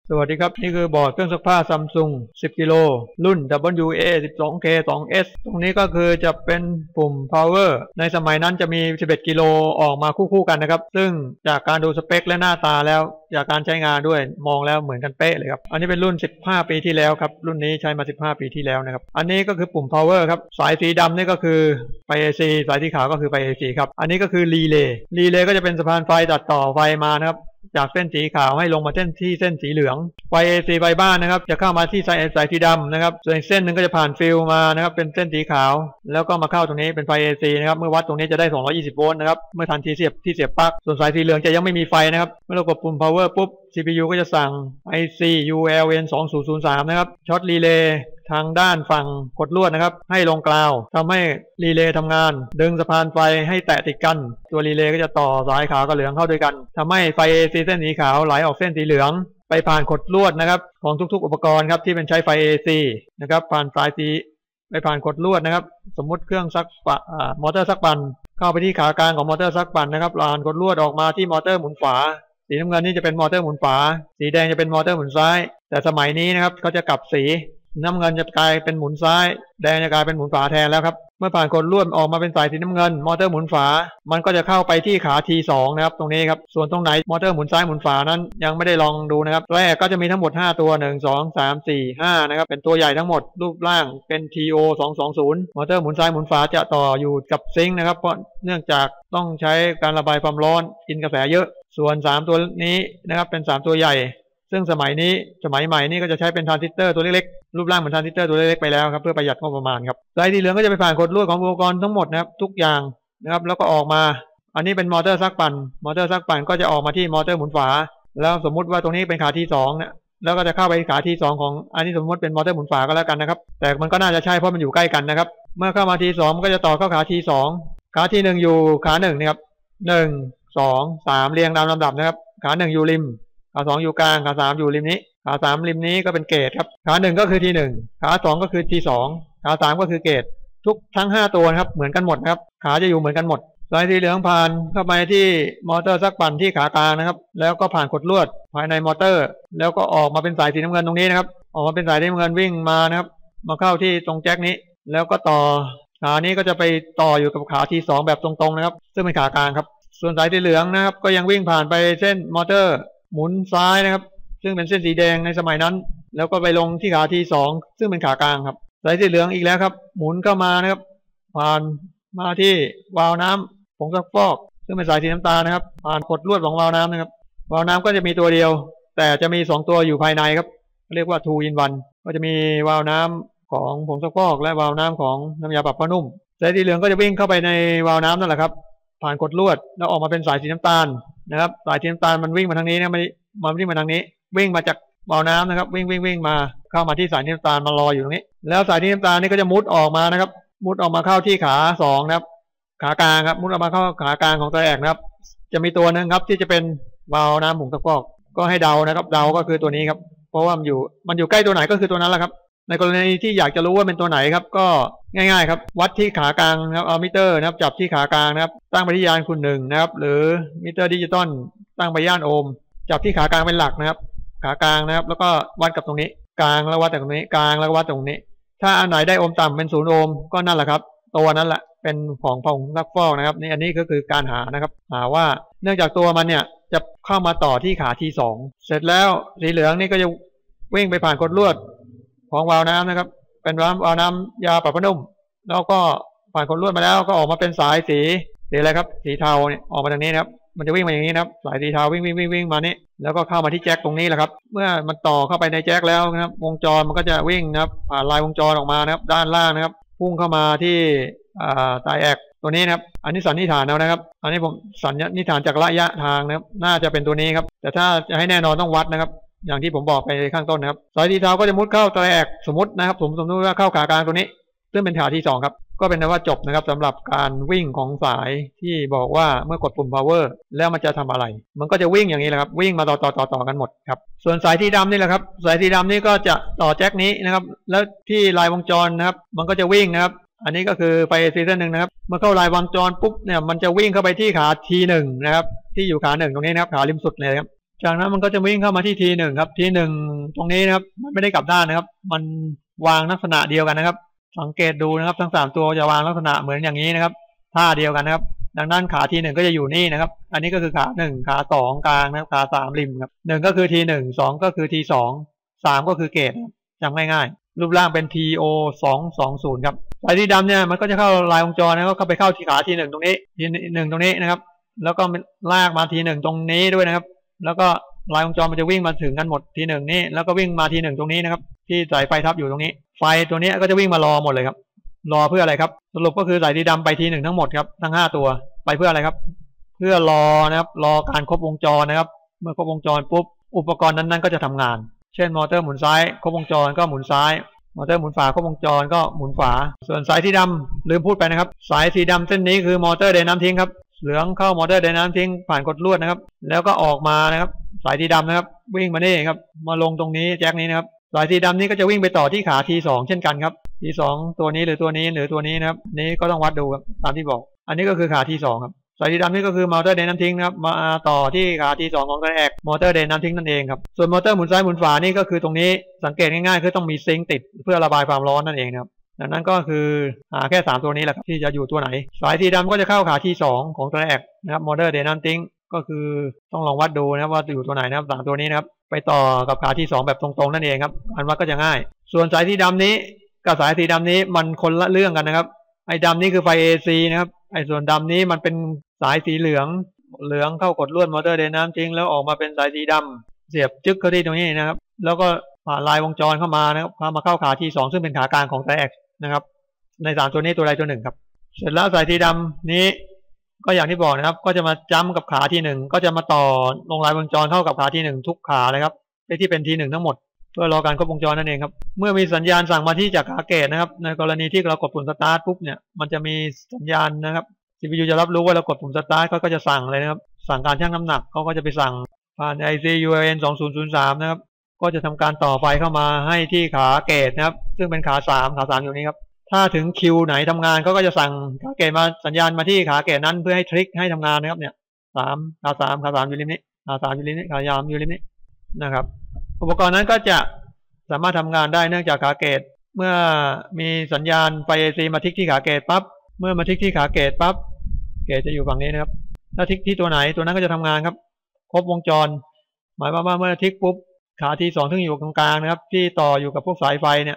สวัสดีครับนี่คือบอร์ดเครื่องซักผ้า Samsung 10 กิโลรุ่น WA12K2S ตรงนี้ก็คือจะเป็นปุ่ม Power ในสมัยนั้นจะมี 11 กิโลออกมาคู่กันนะครับซึ่งจากการดูสเปคและหน้าตาแล้วจากการใช้งานด้วยมองแล้วเหมือนกันเป๊ะเลยครับอันนี้เป็นรุ่น15 ปีที่แล้วครับรุ่นนี้ใช้มา15 ปีที่แล้วนะครับอันนี้ก็คือปุ่ม Power ครับสายสีดำนี่ก็คือไฟ AC สายสีขาวก็คือไฟ AC ครับอันนี้ก็คือรีเลย์ก็จะเป็นสะพานไฟตัดต่อไฟมานะครับจากเส้นสีขาวให้ลงมาเส้นสีเหลืองไฟ AC ไฟบ้านนะครับจะเข้ามาที่สายสีดำนะครับส่วนอีกเส้นหนึ่งก็จะผ่านฟิลมานะครับเป็นเส้นสีขาวแล้วก็มาเข้าตรงนี้เป็นไฟ AC นะครับเมื่อวัดตรงนี้จะได้220 โวลต์นะครับเมื่อทันทีเสียบปลั๊กส่วนสายสีเหลืองจะยังไม่มีไฟนะครับเมื่อเรากดปุ่ม power ปุ๊บ CPU ก็จะสั่ง IC ULN 2003นะครับช็อตรีเลย์ทางด้านฝั่งกดลวดนะครับให้ลงกราวทำให้รีเลย์ทำงานดึงสะพานไฟให้แตะติดกันตัวรีเลย์ก็จะต่อสายขาวกับเหลืองเข้าด้วยกันทำให้ไฟ AC เส้นสีขาวไหลออกเส้นสีเหลืองไปผ่านกดลวดนะครับของทุกๆอุปกรณ์ครับที่เป็นใช้ไฟ AC นะครับผ่านสายสีไปผ่านกดลวดนะครับสมมุติเครื่องซักมอเตอร์ซักปั่นเข้าไปที่ขากลางของมอเตอร์ซักปั่นนะครับผ่านกดลวดออกมาที่มอเตอร์หมุนฝาสีน้ำเงินนี่จะเป็นมอเตอร์หมุนฝาสีแดงจะเป็นมอเตอร์หมุนซ้ายแต่สมัยนี้นะครับเขาจะกลับสีน้ำเงินจะกลายเป็นหมุนซ้ายแดงจะกลายเป็นหมุนฝาแทนแล้วครับเมื่อผ่านกดลวดออกมาเป็นสายสีน้ำเงินมอเตอร์หมุนฝามันก็จะเข้าไปที่ขา T2 นะครับตรงนี้ครับส่วนตรงไหนมอเตอร์หมุนซ้ายหมุนฝานั้นยังไม่ได้ลองดูนะครับแรกก็จะมีทั้งหมด5ตัว1 2 3 4 5นะครับเป็นตัวใหญ่ทั้งหมดรูปร่างเป็น TO220มอเตอร์หมุนซ้ายหมุนฝาจะต่ออยู่กับซิงค์นะครับเพราะเนื่องจากต้องใช้การระบายความร้อนกินกระแสเยอะส่วน3ตัวนี้นะครับเป็น3ตัวใหญ่ซึ่งสมัยใหม่นี่ก็จะใช้เป็นทรานซิสเตอร์ตัวเล็กๆรูปร่างเหมือนทรานซิสเตอร์ตัวเล็กๆไปแล้วครับเพื่อประหยัดงบประมาณครับสายสีเหลืองก็จะไปผ่านกดลวดของอุปกรณ์ทั้งหมดนะครับทุกอย่างนะครับแล้วก็ออกมาอันนี้เป็นมอเตอร์ซักปั่นก็จะออกมาที่มอเตอร์หมุนฝาแล้วสมมุติว่าตรงนี้เป็นขาที่2เนี่ยแล้วก็จะเข้าไปขาที่2ของอันนี้สมมติเป็นมอเตอร์หมุนฝาก็แล้วกันนะครับแต่มันก็น่าจะใช่เพราะมันอยู่ใกล้กันนะครับเมื่อเข้ามาที่2มันก็จะต่อเข้าขาที่2ขาที่1อยู่ขา1นะครับ1 2 3เรียงตามลำดับนะครับขา1อยู่ริมขา2อยู่กลางขา3อยู่ริมนี้ขา3ริมนี้ก็เป็นเกรดครับขา1ก็คือที่1ขา2ก็คือที่2ขา3ก็คือเกรดทั้ง5ตัวนะครับเหมือนกันหมดครับขาจะอยู่เหมือนกันหมดสายสีเหลืองผ่านเข้าไปที่มอเตอร์ซักปั่นที่ขากลางนะครับแล้วก็ผ่านกดลวดภายในมอเตอร์แล้วก็ออกมาเป็นสายสีน้ำเงินตรงนี้นะครับออกมาเป็นสายสีน้ำเงินวิ่งมานะครับมาเข้าที่ตรงแจ็คนี้แล้วก็ต่อขานี้ก็จะไปต่ออยู่กับขาที่2แบบตรงๆนะครับซึ่งเป็นขากลางครับส่วนสายสีเหลืองนะครับก็ยังวิ่งผ่านไปเส้นมอเตอร์หมุนซ้ายนะครับซึ่งเป็นเส้นสีแดงในสมัยนั้นแล้วก็ไปลงที่ขาที่2ซึ่งเป็นขากลางครับสายสีเหลืองอีกแล้วครับหมุนเข้ามานะครับผ่านมาที่วาล์วน้ำผงซักฟอกซึ่งเป็นสายสีน้ำตาลนะครับผ่านกดลวดของวาล์วน้ำนะครับวาล์วน้ำก็จะมีตัวเดียวแต่จะมี2ตัวอยู่ภายในครับเรียกว่า 2 in 1ก็จะมีวาล์วน้ำของผงซักฟอกและวาล์วน้ำของน้ำยาปรับผ้านุ่มสายสีเหลืองก็จะวิ่งเข้าไปในวาล์วน้ำนั่นแหละครับผ่านกดลวดแล้วออกมาเป็นสายสีน้ำตาลนะครับสายสีน้ำตาลมันวิ่งมาทางนี้นะมันวิ่งมาทางนี้วิ่งมาจากวาล์วน้ำนะครับวิ่งมาเข้ามาที่สายน้ำตาลมารออยู่ตรงนี้แล้วสายน้ำตาลนี่ก็จะมุดออกมานะครับมุดออกมาเข้าที่ขา2นะครับขากลางครับมุดออกมาเข้าขากลางของตัวแอกนะครับจะมีตัวนึงครับที่จะเป็นวาล์วน้ำผงซักฟอกก็ให้เดานะครับเดาก็คือตัวนี้ครับเพราะว่ามันอยู่ใกล้ตัวไหนก็คือตัวนั้นแหละครับในกรณีที่อยากจะรู้ว่าเป็นตัวไหนครับก็ง่ายๆครับวัดที่ขากลางนะครับเอามิเตอร์นะครับจับที่ขากลางนะครับตั้งไปที่ยานคูณ1นะครับหรือมิเตอร์ดิจิตอลตั้งไปย่านโอห์มจับที่ขากลางเป็นหลักนะครับขากลางนะครับแล้วก็วัดกับตรงนี้กลางแล้ววัดจากตรงนี้กลางแล้ววัดตรงนี้ถ้าอันไหนได้โอห์มต่ำเป็น0 โอห์มก็นั่นแหละครับตัวนั้นแหละเป็นของผงซักฟอกนะครับนี่อันนี้ก็คือการหานะครับหาว่าเนื่องจากตัวมันเนี่ยจะเข้ามาต่อที่ขาที่2เสร็จแล้วสีเหลืองนี่ก็จะวิ่งไปผ่านกดลวดของวาล์วน้ำนะครับเป็นวาล์วน้ำยาปรับผ้านุ่มแล้วก็ผ่านกดลวดมาแล้วก็ออกมาเป็นสายสีอะไรครับสีเทาเนี่ยออกมาทางนี้นะครับมันจะวิ่งมาอย่างนี้นะครับสายสีเทาวิ่งมานี่แล้วก็เข้ามาที่แจ็คตรงนี้แหละครับเมื่อมันต่อเข้าไปในแจ็คแล้วนะครับวงจรมันก็จะวิ่งนะครับผ่านลายวงจรออกมานะครับด้านล่างนะครับพุ่งเข้ามาที่ไดแอกตัวนี้นะครับอันนี้สันนิษฐานแล้วนะครับอันนี้ผมสันนิษฐานจากระยะทางนะครับน่าจะเป็นตัวนี้ครับแต่ถ้าจะให้แน่นอนต้องวัดนะครับอย่างที่ผมบอกไปข้างต้นนะครับสายสีเทาก็จะมุดเข้าไดแอกสมมตินะครับสมมติว่าเข้าขากลางตัวนี้ซึ่งเป็นขาที่2ครับก็เป็นว่าจบนะครับสำหรับการวิ่งของสายที่บอกว่าเมื่อกดปุ่ม power แล้วมันจะทำอะไรมันก็จะวิ่งอย่างนี้แหละครับวิ่งมาต่อกันหมดครับส่วนสายที่ดำนี่แหละครับสายที่ดำนี่ก็จะต่อแจ็คนี้นะครับแล้วที่ลายวงจรนะครับมันก็จะวิ่งนะครับอันนี้ก็คือไฟซีซั่น1นะครับเมื่อเข้าลายวงจรปุ๊บเนี่ยมันจะวิ่งเข้าไปที่ขา T1 นะครับที่อยู่ขา1ตรงนี้นะครับขาริมสุดเลยครับจากนั้นมันก็จะวิ่งเข้ามาที่ T1 ครับ T1 ตรงนี้นะครับมันไม่ได้กลับด้านนะครับมันวางลักษณะเดียวกันนะครับสังเกตดูนะครับทั้ง3ตัวจะวางลักษณะเหมือนอย่างนี้นะครับท่าเดียวกันนะครับดังนั้นขา T1 ก็จะอยู่นี่นะครับอันนี้ก็คือขา1ขา2กลางนะครับขา3ริมครับ1ก็คือ T1 2ก็คือ T2 3ก็คือเกตจำง่ายๆรูปร่างเป็น TO220 ครับสายสีดำเนี่ยมันก็จะเข้าลายวงจรนะก็เข้าไปเข้าที่ขา T1 ตรงนี้ T1 ตรงนี้นะครับแล้วก็ลากมา T1 ตรงนี้ด้วยนะครับแล้วก็ลายวงจรมันจะวิ่งมาถึงกันหมด T1 นี่แล้วก็วิ่งมา T1 ตรงนี้นะครับที่สายไฟทับอยู่ตรงนี้ไฟตัวนี้ก็จะวิ่งมารอหมดเลยครับรอเพื่ออะไรครับสรุปก็คือสายสีดำไป T1 ทั้งหมดครับทั้ง5ตัวไปเพื่ออะไรครับเพื่อรอนะครับรอการครบวงจรนะครับเมื่อครบวงจรปุ๊บอุปกรณ์นั้นๆก็จะทำงานเช่นมอเตอร์หมุนซ้ายครบวงจรก็หมุนซ้ายมอเตอร์หมุนฝาครบวงจรก็หมุนฝาส่วนสายสีดำลืมพูดไปนะครับสายสีดำเส้นนี้คือมอเตอร์เดินน้ำทิ้งครับเหลืองเข้ามอเตอร์เดินน้ำทิ้งผ่านกดลวดนะครับแล้วก็ออกมานะครับสายสีดำนะครับวิ่งมานี่ครับมาลงตรงนี้แจ็คนี้นะครับสายสีดำนี้ก็จะวิ่งไปต่อที่ขา T2 เช่นกันครับ T2 ตัวนี้หรือตัวนี้หรือตัวนี้นะครับนี้ก็ต้องวัดดูครับตามที่บอกอันนี้ก็คือขา T2 ครับสายสีดำนี่ก็คือมอเตอร์เดินน้ำทิ้งนะครับมาต่อที่ขา T2 ของตัวแอกมอเตอร์เดินน้ำทิ้งนั่นเองครับส่วนมอเตอร์หมุนซ้ายหมุนขวานี่ก็คือตรงนี้สังเกตง่ายๆคือต้องมีซิงค์ติดเพื่อระบายความร้อนนั่นเองครับดังนั้นก็คือหาแค่3ตัวนี้แหละครับที่จะอยู่ตัวไหนสายสีดำก็จะเข้าขา T2 ของตัวแอกนะครับมอเตอร์เดินน้ำทิ้งก็คือต้องลองวัดดูนะครับว่าอยู่ตัวไหนนะครับ3ตัวนี้นะครับไปต่อกับขา T2 แบบตรงๆนั่นเองครับอันวัดก็จะง่ายส่วนสายสีดำนี้กับสายสีดำนี้มันคนละเรื่องกันนะครับไอ้ดำนี่คือไฟ AC นะครับไอ้ส่วนดำนี้มันเป็นสายสีเหลืองเข้ากดลวดมอเตอร์เดินน้ำทิ้งแล้วออกมาเป็นสายสีดำเสียบจึ๊กเข้าที่ตรงนี้นะครับแล้วก็ผ่านลายวงจรเข้ามานะครับพามาเข้าขา T2 ซึ่งเป็นขากลางของสายแอกนะครับใน3ตัวนี้ตัวใดตัวหนึ่งครับเสร็จแล้วสายสีดำนี้ก็อย่างที่บอกนะครับก็จะมาจ้ำกับขา T1 ก็จะมาต่อลงลายวงจรเข้ากับขา T1 ทุกขาเลยครับที่เป็น T1 ทั้งหมดเพื่อรอการครบวงจรนั่นเองครับเมื่อมีสัญญาณสั่งมาที่จากขาเกตนะครับในกรณีที่เรากดปุ่มสตาร์ทปุ๊บเนี่ยมันจะมีสัญญาณนะครับ CPU จะรับรู้ว่าเรากดปุ่มสตาร์ทเขาก็จะสั่งเลยนะครับสั่งการชั่งน้ำหนักเขาก็จะไปสั่งผ่าน IC-UARN 2003นะครับก็จะทำการต่อไฟเข้ามาให้ที่ขาเกตนะครับซึ่งเป็นขา3อยู่นี้ครับถ้าถึงคิวไหนทำงานเขาก็จะสั่งขาเกตมาสัญญาณมาที่ขาเกตนั้นเพื่อให้ทริกให้ทำงานนะครับเนี่ยขา3อยู่ริมนี้ขา3อยู่ริมนี้ขา3อยู่ริมนี้นะครับอุปกรณ์นั้นก็จะสามารถทำงานได้เนื่องจากขาเกตเมื่อมีสัญญาณไฟ AC มาทิกที่ขาเกตปั๊บเมื่อมาทิกที่ขาเกตปั๊บเกตจะอยู่ฝั่งนี้นะครับถ้าทิกที่ตัวไหนตัวนั้นก็จะทำงานครับครบวงจรหมายความว่าเมื่อทิกปุ๊บขา T2 ซึ่งอยู่กลางๆนะครับที่ต่ออยู่กับพวกสายไฟเนี่ย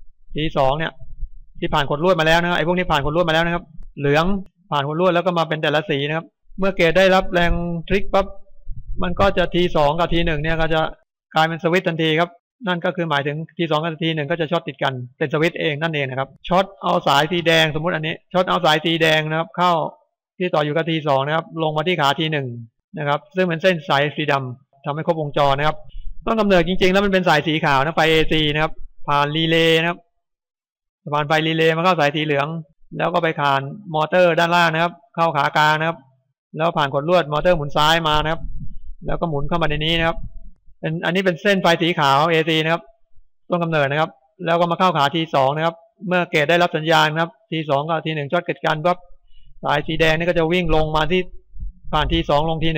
T2 เนี่ยที่ผ่านขดลวดมาแล้วนะครับไอ้พวกนี้ผ่านขดลวดมาแล้วนะครับเหลืองผ่านขดลวดแล้วก็มาเป็นแต่ละสีนะครับเมื่อเกตได้รับแรงทริกปั๊บมันก็จะ T2 กับ T1 เนี่ยก็จะกลายเป็นสวิตช์ทันทีครับนั่นก็คือหมายถึง T2 กับ T1 ก็จะช็อตติดกันเป็นสวิตช์เองนั่นเองนะครับช็อตเอาสายสีแดงสมมุติอันนี้ช็อตเอาสายสีแดงนะครับเข้าที่ต่ออยู่กับ T2 นะครับลงมาที่ขา T1 นะครับซึ่งเป็นเส้นสายสีดำทำให้ครบวงจรนะครับต้นกำเนิดจริงๆแล้วมันเป็นสายสีขาวนะไฟ AC นะครับผ่านรีเลย์นะครับผ่านไฟรีเลย์มาเข้าสายสีเหลืองแล้วก็ไปผ่านมอเตอร์ด้านล่างนะครับเข้าขากลางนะครับแล้วผ่านกดลวดมอเตอร์หมุนซ้ายมานะครับแล้วก็หมุนเข้ามาในนี้นะครับอันนี้เป็นเส้นไฟสีขาว AC นะครับต้นกำเนิดนะครับแล้วก็มาเข้าขา T2 นะครับเมื่อเกตได้รับสัญญาณนะครับ T2 กับ T1 ช็อตเกิดกันปั๊บสายสีแดงนี่ก็จะวิ่งลงมาที่ผ่าน T2 ลง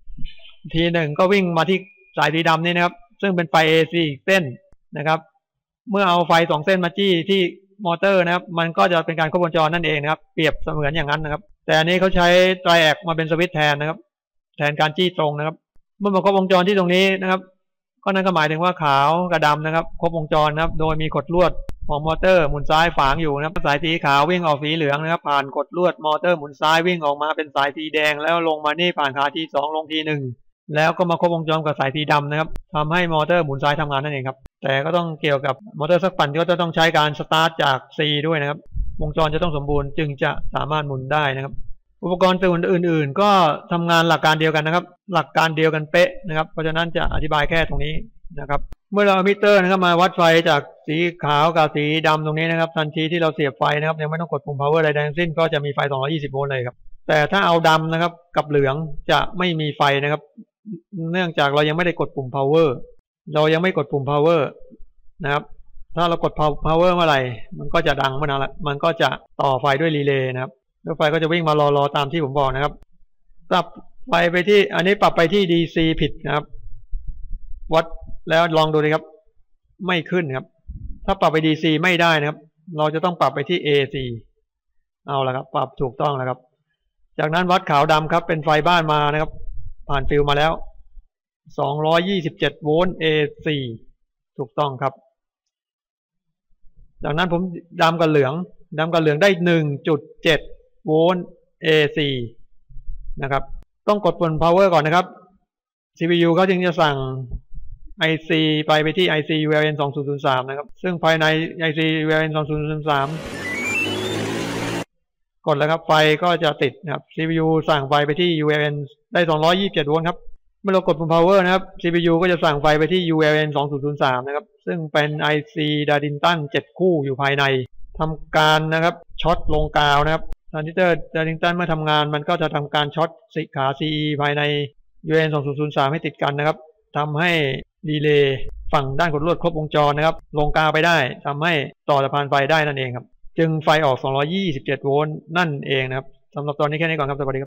T1 ก็วิ่งมาที่สายสีดำนี่นะครับซึ่งเป็นไฟ AC อีกเส้นนะครับเมื่อเอาไฟ2เส้นมาจี้ที่มอเตอร์นะครับมันก็จะเป็นการครบวงจรนั่นเองนะครับเปรียบเสมือนอย่างนั้นนะครับแต่อันนี้เขาใช้ไตรแอกมาเป็นสวิตช์แทนนะครับแทนการจี้ตรงนะครับเมื่อมาครบวงจรที่ตรงนี้นะครับก็นั่นก็หมายถึงว่าขาวกับดำนะครับครบวงจรนะครับโดยมีกดลวดของมอเตอร์หมุนซ้ายฝังอยู่นะครับสายสีขาววิ่งออกสีเหลืองนะครับผ่านกดลวดมอเตอร์หมุนซ้ายวิ่งออกมาเป็นสายสีแดงแล้วลงมานี่ผ่านขา T2 ลง T1แล้วก็มาครบวงจรกับสายสีดำนะครับทำให้มอเตอร์หมุนซ้ายทำงานนั่นเองครับแต่ก็ต้องเกี่ยวกับมอเตอร์สักปั่นก็จะต้องใช้การสตาร์ทจาก C ด้วยนะครับวงจรจะต้องสมบูรณ์จึงจะสามารถหมุนได้นะครับอุปกรณ์ตัวอื่นๆก็ทำงานหลักการเดียวกันนะครับหลักการเดียวกันเป๊ะนะครับเพราะฉะนั้นจะอธิบายแค่ตรงนี้นะครับเมื่อเราเอามิเตอร์นะครับมาวัดไฟจากสีขาวกับสีดำตรงนี้นะครับทันทีที่เราเสียบไฟนะครับยังไม่ต้องกดปุ่ม power อะไรทั้งสิ้นก็จะมีไฟ220โวลต์เลยครับแต่ถ้าเอาดำนะครับกับเหลืองจะไม่มีไฟนะครับเนื่องจากเรายังไม่ได้กดปุ่ม power เรายังไม่กดปุ่ม power นะครับถ้าเรากด power เมื่อไหร่มันก็จะดังเมื่อนั้นแหละมันก็จะต่อไฟด้วยรีเลย์นะครับแล้วไฟก็จะวิ่งมารอตามที่ผมบอกนะครับปรับไฟไปที่อันนี้ปรับไปที่ DC ผิดนะครับวัดแล้วลองดูเลยครับไม่ขึ้นครับถ้าปรับไป DC ไม่ได้นะครับเราจะต้องปรับไปที่ AC เอาละครับปรับถูกต้องแล้วครับจากนั้นวัดขาวดำครับเป็นไฟบ้านมานะครับผ่านฟิลมาแล้ว227โวลต์ AC ถูกต้องครับจากนั้นผมดำกับเหลืองได้ 1.7 โวลต์ AC นะครับต้องกดปุ่ม power ก่อนนะครับ CPU เขาจึงจะสั่ง IC ไปที่ IC ULN 2003นะครับซึ่งภายใน IC ULN 2003กดแล้วครับไฟก็จะติดนะครับ CPU สั่งไฟไปที่ ULN ได้227โวลต์ครับเมื่อเรากดปุ่ม power นะครับ CPU ก็จะสั่งไฟไปที่ ULN 2003นะครับซึ่งเป็น IC Darlington 7 คู่อยู่ภายในทำการนะครับช็อตลงกาวนะครับทรานซิสเตอร์ Darlington เมื่อทำงานมันก็จะทำการช็อตขา CE ภายใน ULN 2003ให้ติดกันนะครับทำให้รีเลย์ฝั่งด้านกดลวดครบวงจรนะครับลงกาวไปได้ทำให้ต่อสะพานไฟได้นั่นเองครับจึงไฟออก227โวลต์นั่นเองนะครับสำหรับตอนนี้แค่นี้ก่อนครับสวัสดีครับ